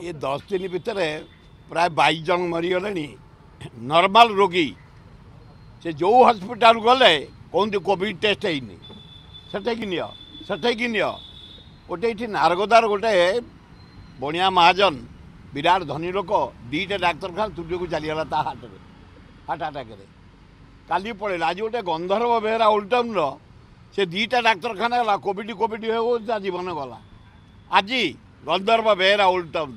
ये 10 दिन भितर प्राय 22 जन मरीगले नॉर्मल रोगी से जो हॉस्पिटल गले कहते कोविड टेस्ट है सेठे नियो गोटे ये नारगदार गोटे बणिया महाजन विराट धनी लोक 2टा डाक्तरखाना तुर्य को चलीगला ता हार्ट अटैक काली पड़ेगा आज गोटे गंधर्व बेहरा ओल्ड टाउन से 2टा डाक्तरखाना गला कोविड हो जीवन गला आज गंधर्व बेहरा ओल्ड टाउन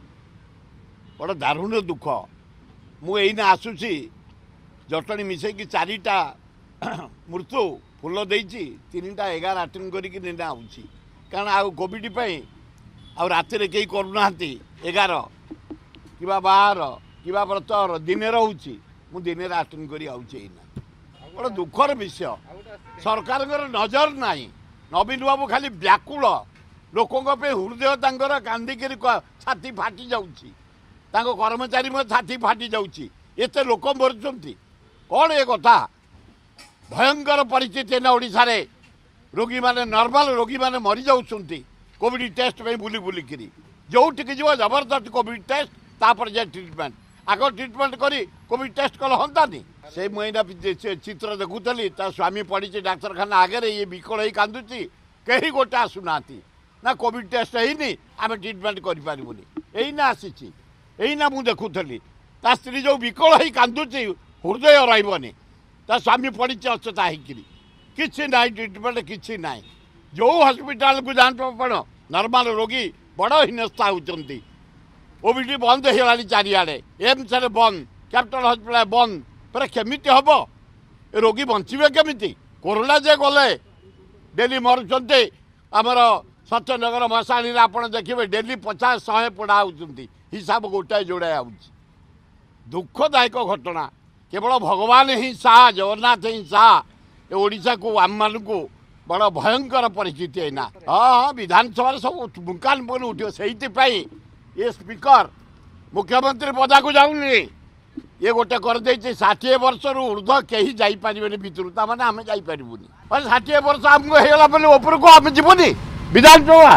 बड़ दारुण दुख मुझे आसूसी जटणी मिसेकी 4टा मृत्यु फुल देती 3टा 11 अटेंड करके आऊँगी कारण आ कोविड आ राति कहीं करूना 11 कि बाहर कि व्रतर दिन रोचे मुझे अटेंड कर बड़ा दुखर विषय सरकार नजर ना नवीन बाबू खाली व्याकुल लोकों हृदय तर कांदिक छाती फाटी जाऊँगी कर्मचारी छाती फाटी जाऊँगी एत लोक मरुंच कौन ये कथा भयंकर परिस्थिति ना ओडिशा रे रोगी माने नॉर्मल रोगी माने मरी जाउछंती कोविड टेस्ट में बुली बुली करी जोटिक जीव जबरदस्त कोविड टेस्ट तापर जे ट्रीटमेंट आग ट्रीटमेंट करी कोविड टेस्ट कल हंतानी से मुझा चित्र देखुली ता स्वामी पड़ी डाक्तरखाना आगे ये विकल ही कांदुची कहीं गोटे आसुना ना कोविड टेस्ट है आम ट्रीटमेंट करें यहीना आसी यहीना मुझे देखुली ता स्त्री जो विकल ही कांदुची हृदय रही ता स्वामी पड़ी अचेता होकि ना ट्रीटमेंट कि ना जो हॉस्पिटल को जान पड़ नॉर्मल रोगी बड़ हिनस्था होती ओबीडी बंद हो चारिड़े एम्स बंद कैपिटल हॉस्पिटल बंद पर केमिति हम रोगी बंचे केमिति कोरोना जे गले डेली मरुंट आमर सत्यनगर मशाणी आप देखिए डेली 50-100 पड़ा होती हिसाब गोटाए जोड़ाए आउची दुखदायक घटना केवल भगवान ही साहा जगन्नाथ ही साहा ओडिशा को आम मान को बड़ भयंकर परिस्थिति है ना हाँ विधानसभा सब मुकान बन उठो से ये स्पीकर मुख्यमंत्री पदा को जाऊनी ये गोटे करदे 60 वर्ष ऊर्ध कहीं जापारे भितर ताने आम जापरूनी 60 वर्ष आमको होगा बोले ऊपर को आम जीवनी विधानसभा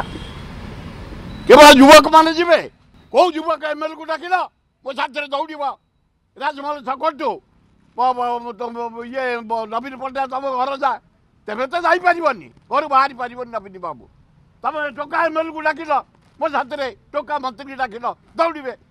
केवल युवक मैंने जी कौ युवक एमएलए को डाकिल मो साथी दौड़ राजमहल छकटू ये नवीन पट्टनायक तुम घर जा तेरे तो जापार घर बाहरी पार नवीन बाबू तुम टोका एमएलए को डाकिल मो साथी टोका मंत्री डाकिल दौड़े